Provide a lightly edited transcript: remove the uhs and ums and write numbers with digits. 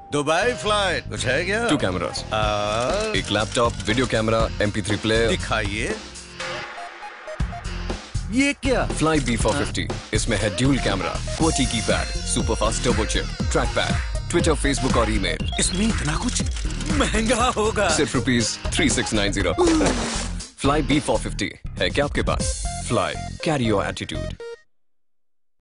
Dubai flight कुछ है क्या? 2 कैमरास, एक laptop, video camera, MP3 player. दिखाइए। ये क्या? Fly B450। इसमें है dual camera, QWERTY keypad, super fast turbo chip, track pad, Twitter, Facebook और ईमेल। इसमें इतना कुछ महंगा होगा। सिर्फ ₹3690। फ्लाई B450 है क्या आपके पास? Fly, carry your attitude.